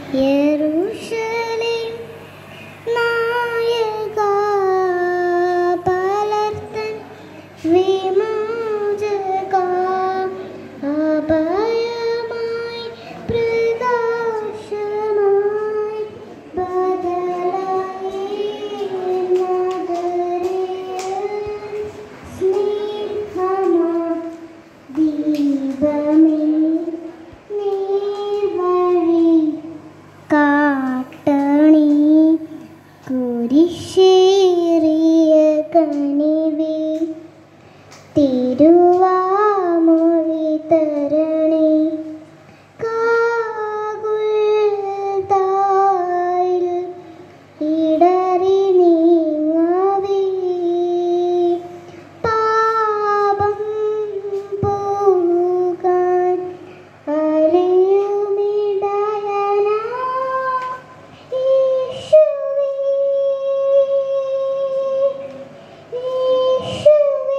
യെരൂശലേം നായക പലർത്തൻ വിമോചക അഭയമായി പ്രകാശമായി ബദലായി നഗരിയിൽ സ്നേഹമാ ദീപമേ നീർവഴി കാട്ടണി കുരിശേറിയ കനിവേ തിരുവാമൊഴി തരണേ കാകുൽത്തായിൽ ഇടറി നീങ്ങവേ പാപം പോകാൻ അലയുമിടയനാ യേശുവേ യേശുവേ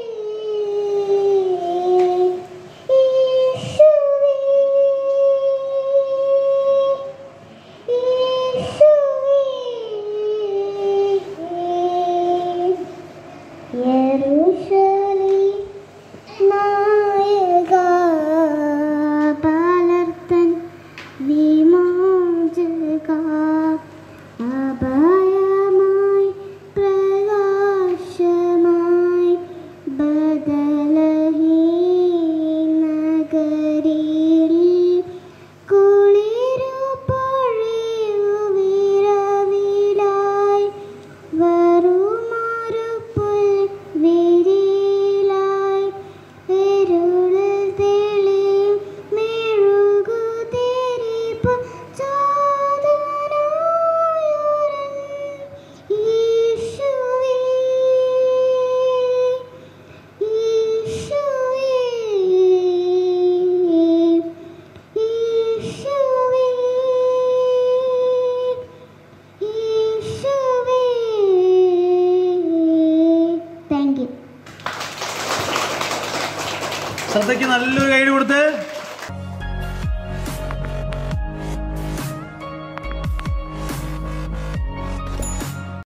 യെരൂശലേം നായക പലർത്തൻ വിമോചക അഭയമായി പ്രകാശമായി ബദലഹീം നഗരിയിൽ കുളിരു പൊഴിയുവിരവിലായി വെറുമൊരു പുൽവിരിയിലായി ഇരുളിൽ തെളിയും മെഴുകുതിരിപ്പ് ചാതനായൊരൻ യേശുവേ യേശുവേ യേശുവേ യേശുവേ. Thank you. ശ്രദ്ധയ്ക്ക് നല്ലൊരു ഗൈഡ് കൊടുത്ത്